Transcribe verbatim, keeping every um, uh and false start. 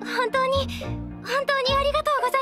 本当に本当にありがとうございます。